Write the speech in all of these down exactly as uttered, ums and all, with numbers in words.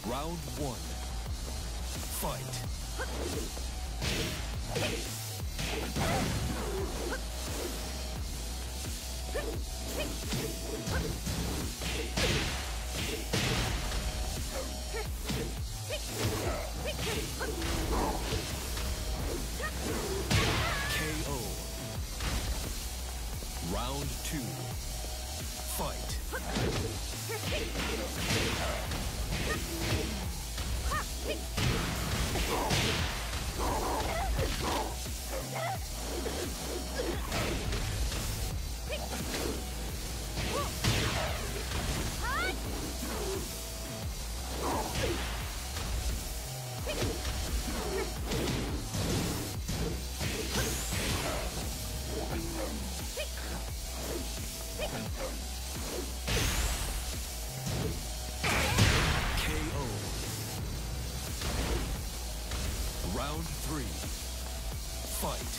Round one. Fight. K O. Round two. Fight. K O. Round three. Fight.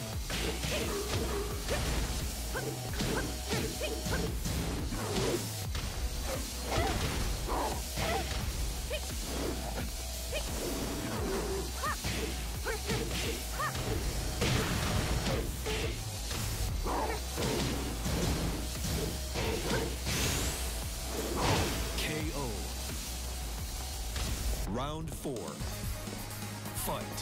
K O. Round four. Fight.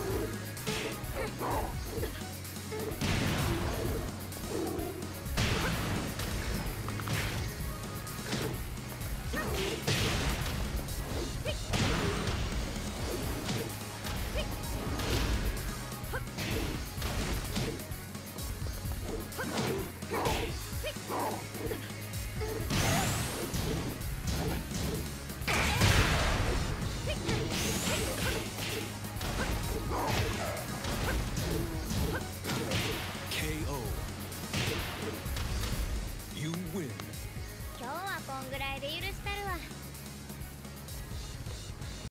K O. You win. 今日はこんぐらいで許した